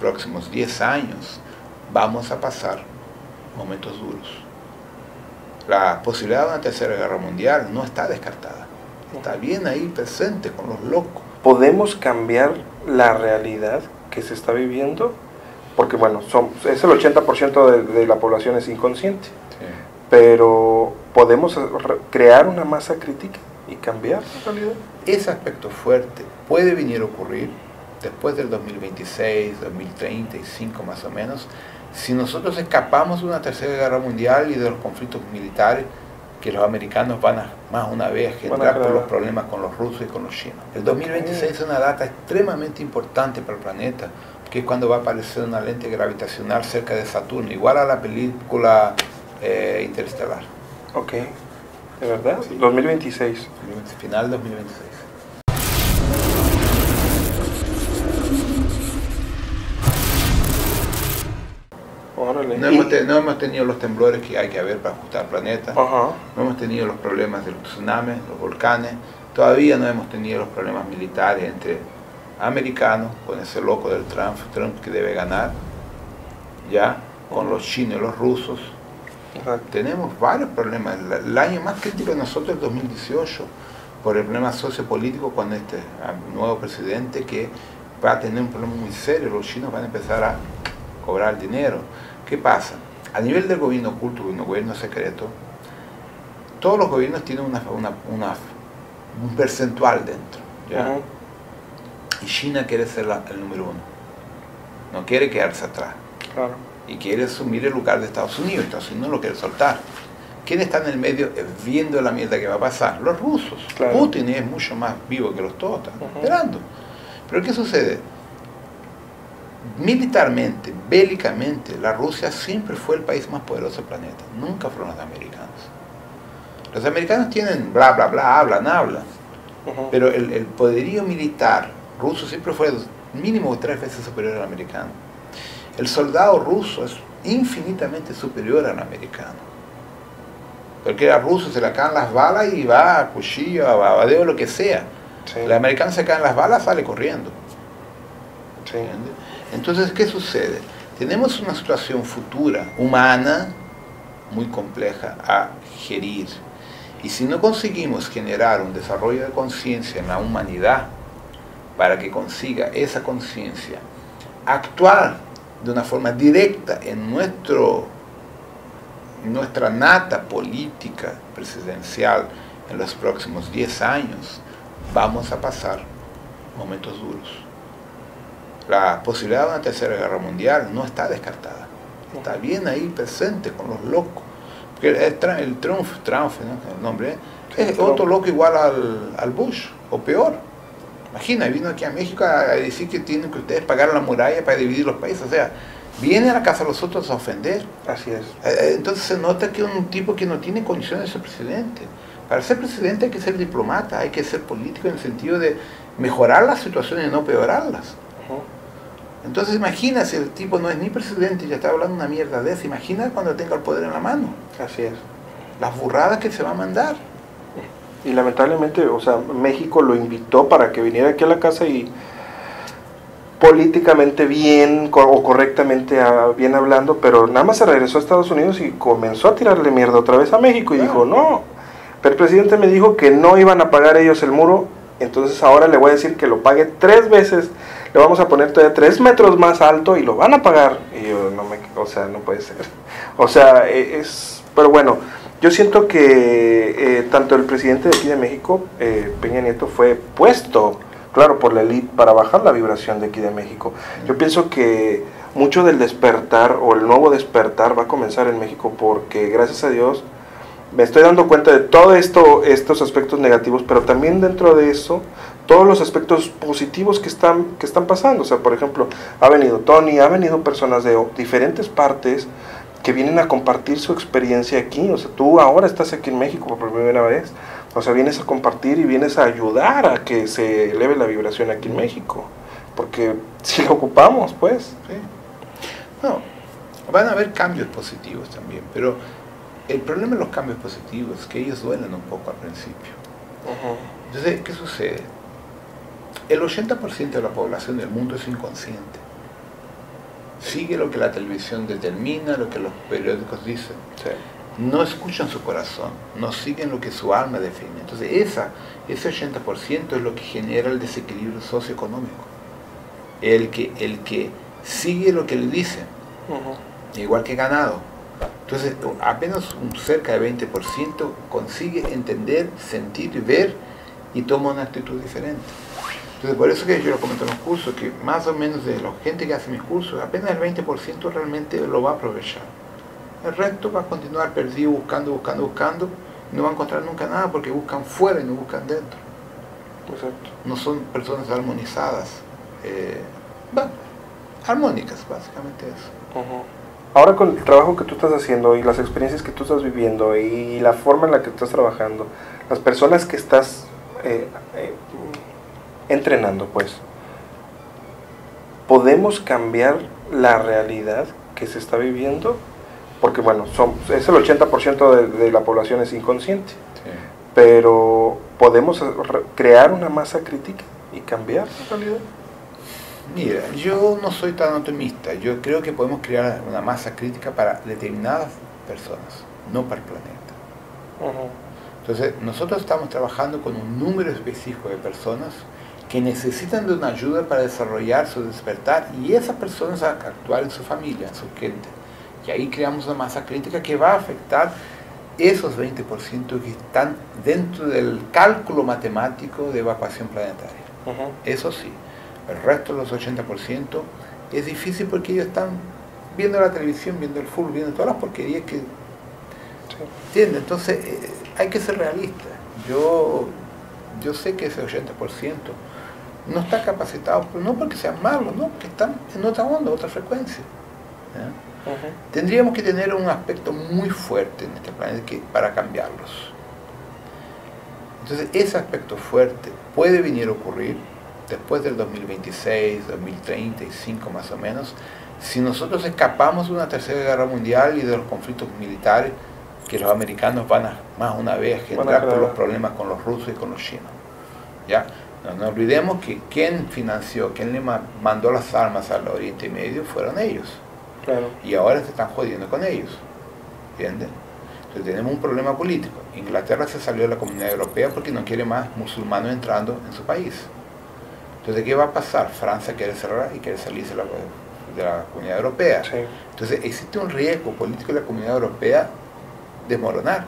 próximos 10 años vamos a pasar momentos duros. La posibilidad de una tercera guerra mundial no está descartada. Está bien ahí presente con los locos. ¿Podemos cambiar la realidad que se está viviendo? Porque bueno, es el 80% de la población es inconsciente. Sí. Pero ¿podemos crear una masa crítica y cambiar la realidad? Ese aspecto fuerte puede venir a ocurrir después del 2026, 2035 más o menos, si nosotros escapamos de una tercera guerra mundial y de los conflictos militares que los americanos van a más una vez generar por los problemas con los rusos y con los chinos. El 2026 es una data extremadamente importante para el planeta, que es cuando va a aparecer una lente gravitacional cerca de Saturno, igual a la película Interestelar. Ok, ¿de verdad? Sí. 2026. Final 2026. No hemos tenido los temblores que hay que haber para ajustar el planeta. No hemos tenido los problemas de los tsunamis, los volcanes. Todavía no hemos tenido los problemas militares entre americanos, con ese loco del Trump que debe ganar, ya, con los chinos y los rusos. Tenemos varios problemas. El año más crítico de nosotros es el 2018, por el problema sociopolítico con este nuevo presidente que va a tener un problema muy serio. Los chinos van a empezar a cobrar dinero. ¿Qué pasa? A nivel del gobierno oculto, un gobierno secreto, todos los gobiernos tienen un percentual dentro, ¿ya? Y China quiere ser el número uno, no quiere quedarse atrás. Claro. Y quiere asumir el lugar de Estados Unidos. Estados Unidos no lo quiere soltar. ¿Quién está en el medio viendo la mierda que va a pasar? Los rusos. Claro. Putin es mucho más vivo que los todos, están esperando. Pero ¿qué sucede? Militarmente, bélicamente, la Rusia siempre fue el país más poderoso del planeta. Nunca fueron los americanos. Los americanos tienen bla, bla, bla, hablan. Pero el poderío militar ruso siempre fue mínimo 3 veces superior al americano. El soldado ruso es infinitamente superior al americano. Porque al ruso se le caen las balas y va a cuchillo, a babadeo, lo que sea. Sí. El americano se caen las balas, sale corriendo. Sí. Entonces, ¿qué sucede? Tenemos una situación futura, humana, muy compleja a gerir. Y si no conseguimos generar un desarrollo de conciencia en la humanidad, para que consiga esa conciencia, actuar de una forma directa en nuestra nata política presidencial en los próximos 10 años, vamos a pasar momentos duros. La posibilidad de una tercera guerra mundial no está descartada. Está bien ahí presente con los locos. Porque el Trump, ¿no? El nombre, es otro loco igual al Bush, o peor. Imagina, vino aquí a México a decir que tienen que ustedes pagar la muralla para dividir los países. O sea, viene a la casa de los otros a ofender. Así es. Entonces se nota que es un tipo que no tiene condiciones de ser presidente. Para ser presidente hay que ser diplomata, hay que ser político en el sentido de mejorar las situaciones y no peorarlas. Entonces imagina si el tipo no es ni presidente y ya está hablando una mierda de eso. Imagina cuando tenga el poder en la mano. Así es. Las burradas que se va a mandar. Y lamentablemente, o sea, México lo invitó para que viniera aquí a la casa y políticamente bien o correctamente bien hablando, pero nada más se regresó a Estados Unidos y comenzó a tirarle mierda otra vez a México y dijo, no, pero el presidente me dijo que no iban a pagar ellos el muro, entonces ahora le voy a decir que lo pague 3 veces, le vamos a poner todavía 3 metros más alto y lo van a pagar. Y yo, no puede ser. O sea, pero bueno, yo siento que tanto el presidente de aquí de México, Peña Nieto, fue puesto, claro, por la élite para bajar la vibración de aquí de México. Yo pienso que mucho del despertar o el nuevo despertar va a comenzar en México porque, gracias a Dios, me estoy dando cuenta de todo estos aspectos negativos, pero también dentro de eso, todos los aspectos positivos que están pasando. O sea, por ejemplo, ha venido Tony, ha venido personas de diferentes partes que vienen a compartir su experiencia aquí. O sea, tú ahora estás aquí en México por primera vez. O sea, vienes a compartir y vienes a ayudar a que se eleve la vibración aquí en México. Porque si lo ocupamos, pues. Sí. No, van a haber cambios positivos también, pero el problema de los cambios positivos es que ellos duelen un poco al principio. Entonces, ¿qué sucede? El 80% de la población del mundo es inconsciente. sigue lo que la televisión determina, lo que los periódicos dicen. Sí. No escuchan su corazón, no siguen lo que su alma define. Entonces ese 80% es lo que genera el desequilibrio socioeconómico. El que sigue lo que le dicen, igual que ganado. Entonces apenas cerca de 20% consigue entender, sentir y ver y toma una actitud diferente. Entonces por eso que yo lo comento en los cursos, que más o menos de la gente que hace mis cursos, apenas el 20% realmente lo va a aprovechar. El resto va a continuar perdido, buscando, y no va a encontrar nunca nada porque buscan fuera y no buscan dentro. Exacto. No son personas armonizadas, armónicas, básicamente eso. Ahora con el trabajo que tú estás haciendo y las experiencias que tú estás viviendo y la forma en la que estás trabajando, las personas que estás entrenando, pues, ¿podemos cambiar la realidad que se está viviendo? Porque bueno, es el 80% de la población es inconsciente, sí. Pero ¿podemos crear una masa crítica y cambiar la realidad? Mira, yo no soy tan optimista. Yo creo que podemos crear una masa crítica para determinadas personas, no para el planeta. Entonces, nosotros estamos trabajando con un número específico de personas que necesitan de una ayuda para desarrollar su despertar, y esas personas a actuar en su familia, en su gente. Y ahí creamos una masa crítica que va a afectar esos 20% que están dentro del cálculo matemático de evacuación planetaria. Eso sí. El resto de los 80% es difícil porque ellos están viendo la televisión, viendo el fútbol, viendo todas las porquerías que... ¿Entiendes? Entonces hay que ser realista. Yo sé que ese 80% no está capacitado, no porque sean malos, no, porque están en otra onda, otra frecuencia. Tendríamos que tener un aspecto muy fuerte en este planeta para cambiarlos. Entonces ese aspecto fuerte puede venir a ocurrir después del 2026, 2035 más o menos, si nosotros escapamos de una tercera guerra mundial y de los conflictos militares que los americanos van a más una vez generar por los problemas con los rusos y con los chinos. ¿Ya? No nos olvidemos que quien financió, quien le mandó las armas al Oriente Medio fueron ellos. Claro. Y ahora se están jodiendo con ellos. ¿Entiendes? Entonces tenemos un problema político. Inglaterra se salió de la Comunidad Europea porque no quiere más musulmanes entrando en su país. Entonces, ¿qué va a pasar? Francia quiere cerrar y quiere salirse de la Comunidad Europea. Sí. Entonces, existe un riesgo político de la Comunidad Europea desmoronar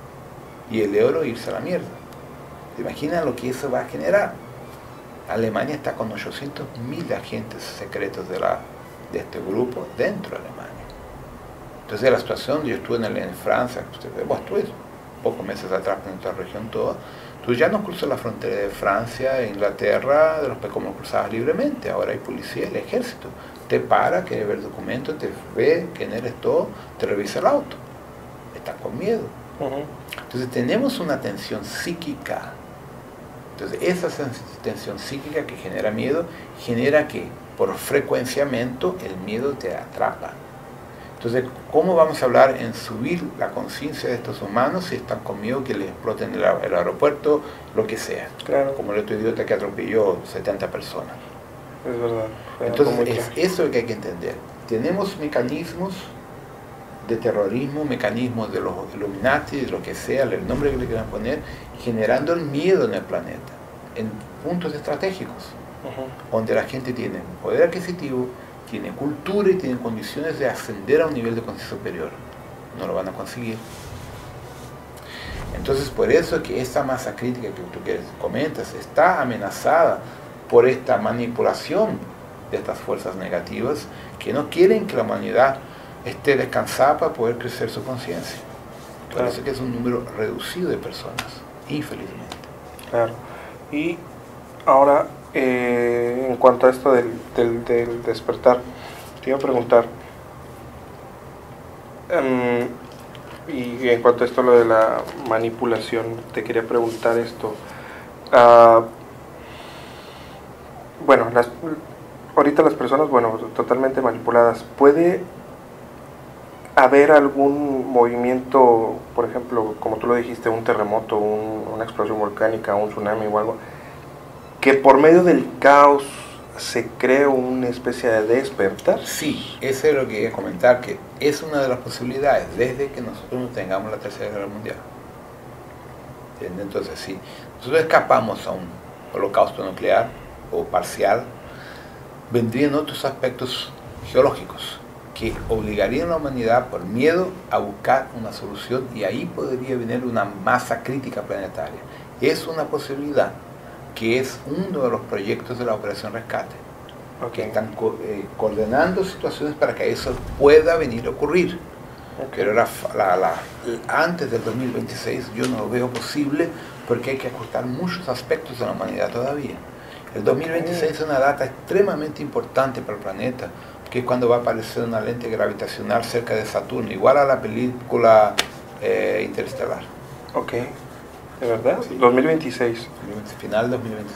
y el euro irse a la mierda. ¿Se imaginan lo que eso va a generar? Alemania está con 800.000 agentes secretos de este grupo dentro de Alemania. Entonces, la situación, yo estuve en Francia, estuve pocos meses atrás en nuestra región toda. Tú ya no cruzas la frontera de Francia e Inglaterra como cruzabas libremente. Ahora hay policía, el ejército. Te para, quiere ver documentos, te ve quién eres todo, te revisa el auto. Estás con miedo. Entonces tenemos una tensión psíquica. Entonces esa tensión psíquica que genera miedo, genera que por frecuenciamiento el miedo te atrapa. Entonces, ¿cómo vamos a hablar en subir la conciencia de estos humanos si están con miedo que les exploten el aeropuerto, lo que sea? Claro. Como el otro idiota que atropelló 70 personas. Es verdad. Entonces, es eso lo que hay que entender. Tenemos mecanismos de terrorismo, mecanismos de los Illuminati, de lo que sea, el nombre que le quieran poner, generando el miedo en el planeta, en puntos estratégicos, donde la gente tiene poder adquisitivo, tiene cultura y tiene condiciones de ascender a un nivel de conciencia superior. No lo van a conseguir. Entonces, por eso es que esta masa crítica que tú comentas está amenazada por esta manipulación de estas fuerzas negativas que no quieren que la humanidad esté descansada para poder crecer su conciencia. Por eso que es un número reducido de personas, infelizmente. Claro. Y ahora, en cuanto a esto del despertar, te iba a preguntar, y en cuanto a esto lo de la manipulación, te quería preguntar esto. Bueno, ahorita las personas, totalmente manipuladas, ¿puede haber algún movimiento, por ejemplo, como tú lo dijiste, un terremoto, una explosión volcánica, un tsunami o algo, que por medio del caos se cree una especie de despertar. Sí, eso es lo que quería comentar, que es una de las posibilidades desde que nosotros no tengamos la Tercera Guerra Mundial. ¿Entiendes? Entonces, si nosotros escapamos a un holocausto nuclear o parcial, vendrían otros aspectos geológicos que obligarían a la humanidad por miedo a buscar una solución, y ahí podría venir una masa crítica planetaria. Es una posibilidad, que es uno de los proyectos de la Operación Rescate, que están coordinando situaciones para que eso pueda venir a ocurrir. Pero antes del 2026 yo no lo veo posible, porque hay que ajustar muchos aspectos de la humanidad todavía. El 2026 es una data extremadamente importante para el planeta, que es cuando va a aparecer una lente gravitacional cerca de Saturno, igual a la película Interestelar. Ok, ¿de verdad? Sí. 2026. Final 2026.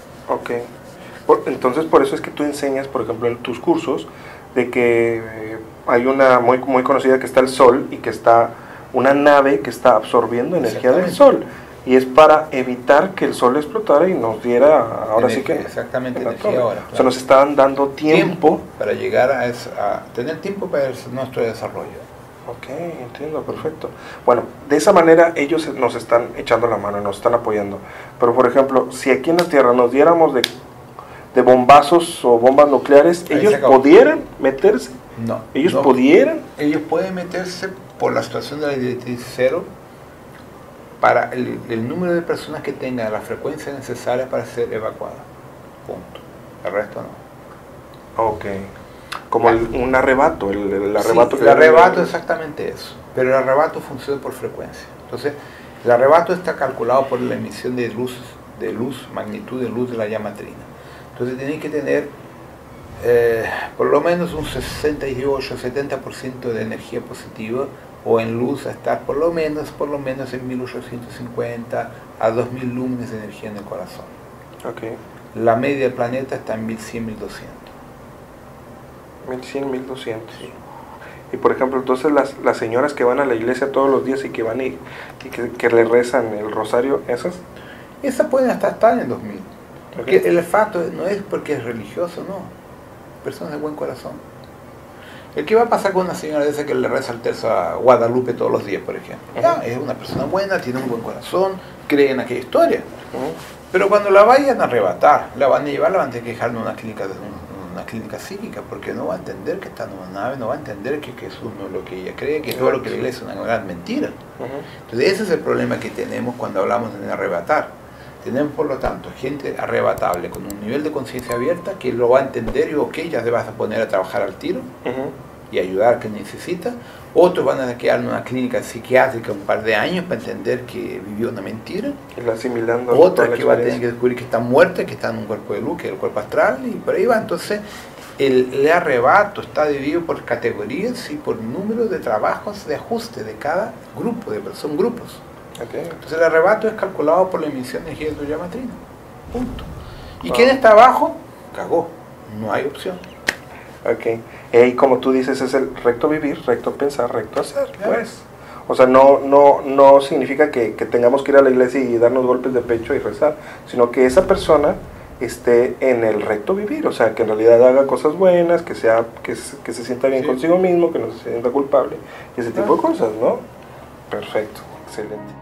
Ok. Entonces por eso es que tú enseñas, por ejemplo, en tus cursos, de que hay una muy conocida, que está el Sol, y que está una nave que está absorbiendo energía del Sol. Y es para evitar que el Sol explotara y nos diera, ahora sí que... Exactamente, energía ahora. Claro. O sea, nos estaban dando tiempo para llegar a tener tiempo para nuestro desarrollo. Ok, entiendo, perfecto. Bueno, de esa manera ellos nos están echando la mano, nos están apoyando. Pero, por ejemplo, si aquí en la Tierra nos diéramos de bombazos o bombas nucleares, ¿ellos pudieran meterse? No. ¿Ellos pudieran? Ellos pueden meterse por la situación de la directriz cero, para el número de personas que tengan la frecuencia necesaria para ser evacuadas. Punto. El resto no. Ok. Como un arrebato. El arrebato, sí, el arrebato es exactamente eso. Pero el arrebato funciona por frecuencia. Entonces, el arrebato está calculado por la emisión de luz, magnitud de luz de la llama trina. Entonces, tienen que tener por lo menos un 68-70% de energía positiva, o en luz a estar por lo menos en 1850 a 2000 lúmenes de energía en el corazón. Okay. La media del planeta está en 1100, 1200. 1100, 1200. Sí. Y por ejemplo, entonces las señoras que van a la iglesia todos los días y que van que le rezan el rosario, ¿esas? Esas pueden hasta estar en 2000. Porque el olfato no es porque es religioso, no. Personas de buen corazón. El que va a pasar con una señora de esa que le reza el tercio a Guadalupe todos los días, por ejemplo. Ya, es una persona buena, tiene un buen corazón, cree en aquella historia. Pero cuando la vayan a arrebatar, la van a llevar, la van a tener que dejar en una clínica psíquica, porque no va a entender que está en una nave, no va a entender que Jesús no es lo que ella cree, que todo lo que la iglesia es una gran mentira. Entonces ese es el problema que tenemos cuando hablamos de arrebatar. Tenemos, por lo tanto, gente arrebatable con un nivel de conciencia abierta que lo va a entender y ok, ya te vas a poner a trabajar al tiro y ayudar al que necesita. Otros van a quedar en una clínica psiquiátrica un par de años para entender que vivió una mentira. Asimilando. Otras que va a tener que descubrir que está muerta, que está en un cuerpo de luz, que es el cuerpo astral, y por ahí va. Entonces, el arrebato está dividido por categorías y por número de trabajos de ajuste de cada grupo, son grupos. Okay. Entonces el arrebato es calculado por la emisión de energía de tu llama trina. Punto. ¿Y quién está abajo? Cagó. No hay opción. Ok. Y como tú dices, es el recto vivir, recto pensar, recto hacer. Claro. Pues. O sea, no significa que tengamos que ir a la iglesia y darnos golpes de pecho y rezar, sino que esa persona esté en el recto vivir, o sea, que en realidad haga cosas buenas, que se sienta bien consigo mismo, que no se sienta culpable, y ese tipo de cosas, ¿no? Perfecto, excelente.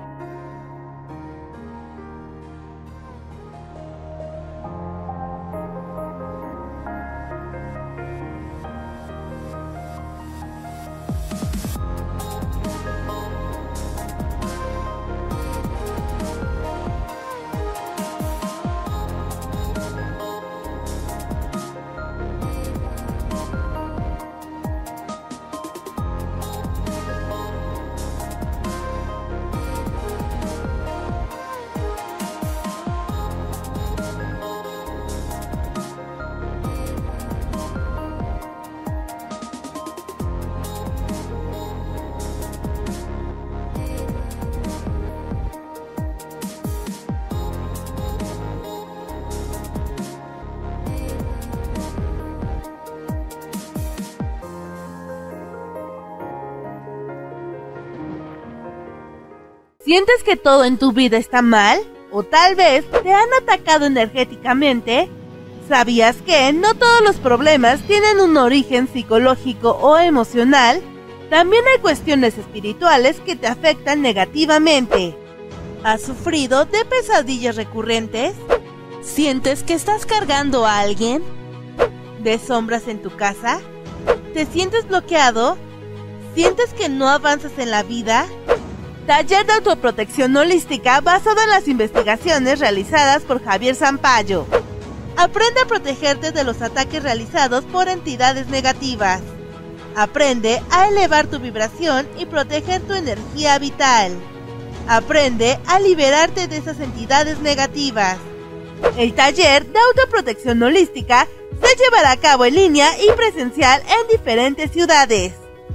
¿Sientes que todo en tu vida está mal? ¿O tal vez te han atacado energéticamente? ¿Sabías que no todos los problemas tienen un origen psicológico o emocional? También hay cuestiones espirituales que te afectan negativamente. ¿Has sufrido de pesadillas recurrentes? ¿Sientes que estás cargando a alguien? ¿De sombras en tu casa? ¿Te sientes bloqueado? ¿Sientes que no avanzas en la vida? Taller de autoprotección holística basado en las investigaciones realizadas por Javier Sampayo. Aprende a protegerte de los ataques realizados por entidades negativas. Aprende a elevar tu vibración y proteger tu energía vital. Aprende a liberarte de esas entidades negativas. El taller de autoprotección holística se llevará a cabo en línea y presencial en diferentes ciudades.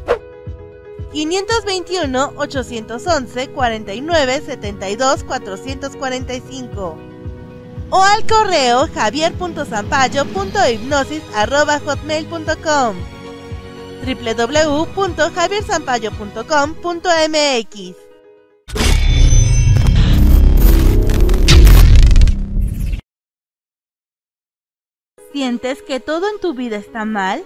521-811-49-72-445 o al correo javier.sampayo.hipnosis@hotmail.com www.javiersampayo.com.mx. ¿Sientes que todo en tu vida está mal?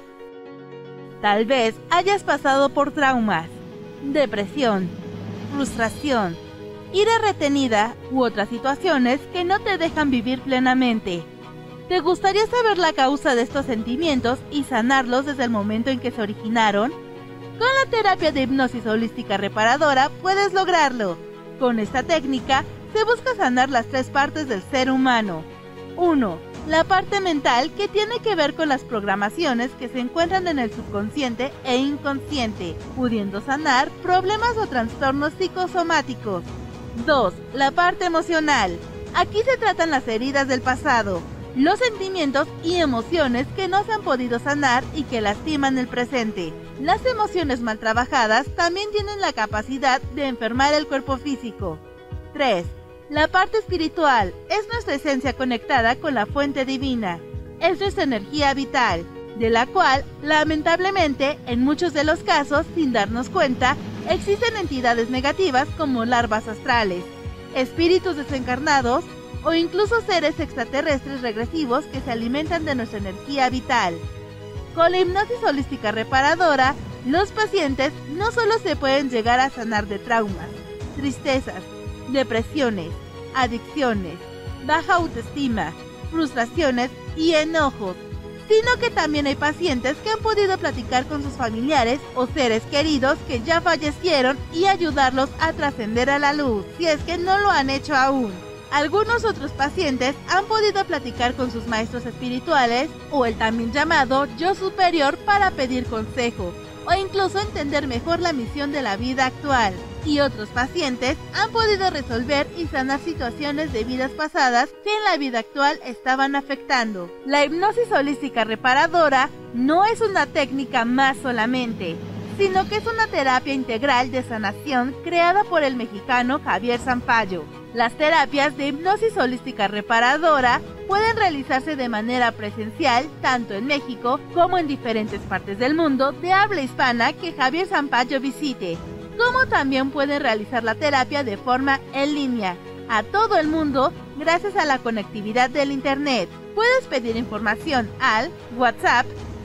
Tal vez hayas pasado por traumas, depresión, frustración, ira retenida u otras situaciones que no te dejan vivir plenamente. ¿Te gustaría saber la causa de estos sentimientos y sanarlos desde el momento en que se originaron? Con la terapia de hipnosis holística reparadora puedes lograrlo. Con esta técnica se busca sanar las tres partes del ser humano. 1. La parte mental, que tiene que ver con las programaciones que se encuentran en el subconsciente e inconsciente, pudiendo sanar problemas o trastornos psicosomáticos. 2. La parte emocional. Aquí se tratan las heridas del pasado, los sentimientos y emociones que no se han podido sanar y que lastiman el presente. Las emociones mal trabajadas también tienen la capacidad de enfermar el cuerpo físico. 3. La parte espiritual es nuestra esencia conectada con la fuente divina. Es nuestra energía vital, de la cual, lamentablemente, en muchos de los casos, sin darnos cuenta, existen entidades negativas como larvas astrales, espíritus desencarnados o incluso seres extraterrestres regresivos que se alimentan de nuestra energía vital. Con la hipnosis holística reparadora, los pacientes no solo se pueden llegar a sanar de traumas, tristezas, depresiones, adicciones, baja autoestima, frustraciones y enojos, sino que también hay pacientes que han podido platicar con sus familiares o seres queridos que ya fallecieron y ayudarlos a trascender a la luz, si es que no lo han hecho aún. Algunos otros pacientes han podido platicar con sus maestros espirituales o el también llamado yo superior para pedir consejo o incluso entender mejor la misión de la vida actual. Y otros pacientes han podido resolver y sanar situaciones de vidas pasadas que en la vida actual estaban afectando. La hipnosis holística reparadora no es una técnica más solamente, sino que es una terapia integral de sanación creada por el mexicano Javier Sampayo. Las terapias de hipnosis holística reparadora pueden realizarse de manera presencial tanto en México como en diferentes partes del mundo de habla hispana que Javier Sampayo visite, como también pueden realizar la terapia de forma en línea a todo el mundo gracias a la conectividad del Internet. Puedes pedir información al WhatsApp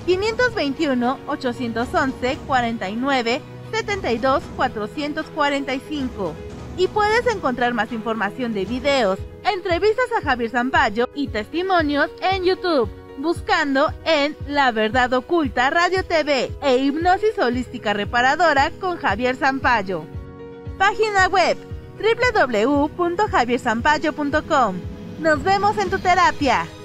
521-811-49-72-445 y puedes encontrar más información de videos, entrevistas a Javier Sampayo y testimonios en YouTube, buscando en La Verdad Oculta Radio TV e Hipnosis Holística Reparadora con Javier Sampayo. Página web www.javiersampayo.com. Nos vemos en tu terapia.